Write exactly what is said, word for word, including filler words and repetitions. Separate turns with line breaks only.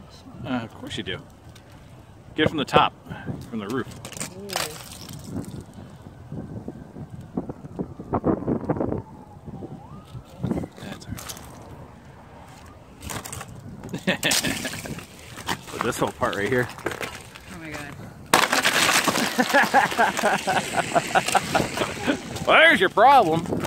Uh, of course you do. Get it from the top, from the roof. That's all right. Put this whole part right here.
Oh my god.
Well, there's your problem.